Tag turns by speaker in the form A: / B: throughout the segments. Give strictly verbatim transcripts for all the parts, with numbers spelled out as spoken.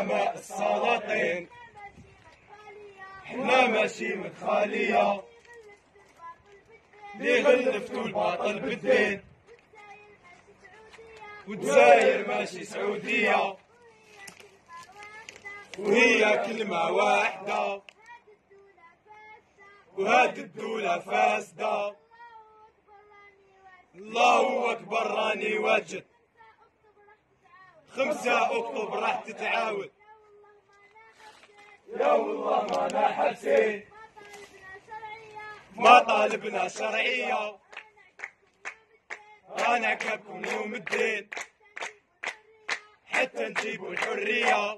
A: علماء السلاطين، حنا ماشي من خالية اللي غلفتوا الباطل بالدين، والجزائر ماشي سعودية وهي كلمة واحدة، وهاد الدولة فاسدة. الله أكبر راني واجد، خمسة أكتوبر راح تتعاود، يا والله ما أنا حاسين، ما طالبنا شرعية، أنا عقابكم يوم الدين حتى نجيبوا الحرية.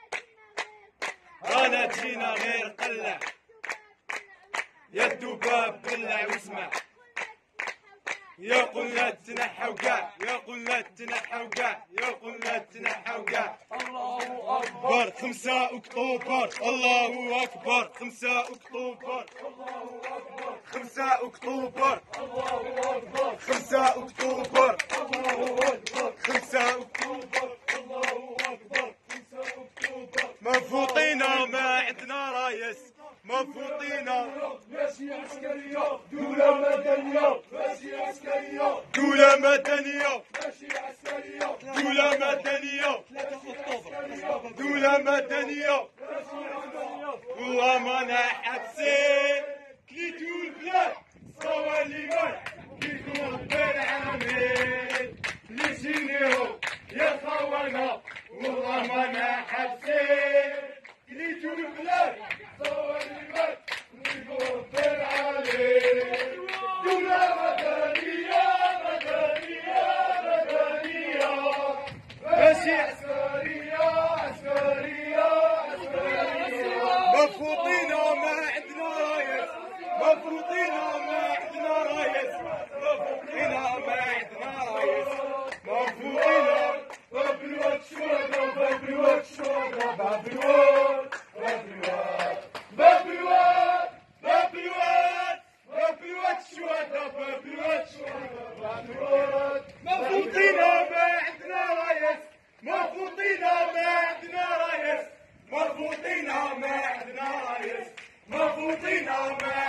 A: أنا جينا غير قلع، يا الدباب بلع واسمع، يا قلنا تنحى وقع، يا قلنا تنحى وقع، يا قلنا تنحى وقع. الله أكبر خمسة أكتوبر، الله أكبر خمسة أكتوبر، الله أكبر خمسة أكتوبر، الله أكبر خمسة أكتوبر، الله أكبر خمسة أكتوبر، الله أكبر خمسة أكتوبر. مفوطينا ما عندنا رايس، مفوطينا ماشي عسكرية، دولة مدنية ماشي عسكرية، دولة مدنية ماشي عسكرية، دولة مدنية دولة مدنية. والله ما انا حابسين كليتو البلاد صوالي مالح كيكون ربي العامل اللي جينيهم يا خوانا. والله ما انا حابسين كليتو البلاد صوالي مالح كيكون ربي العامل. دولة مدنية مدنية مدنية ماشي عسكرية عسكرية عسكرية. مفروضينا ما عندنا رايس، مفروضينا ما عندنا رايس، مفروضينا ما عندنا رايس، مفروضينا باب الواد الشهداء باب الواد الشهداء باب الواد باب الواد باب الواد باب الواد باب الواد الشهداء باب الواد الشهداء باب الواد. مفروضينا ما عندنا رايس، مفروضينا ما عندنا رايس، مفروضينا ما عندنا رايس، مفروضينا ما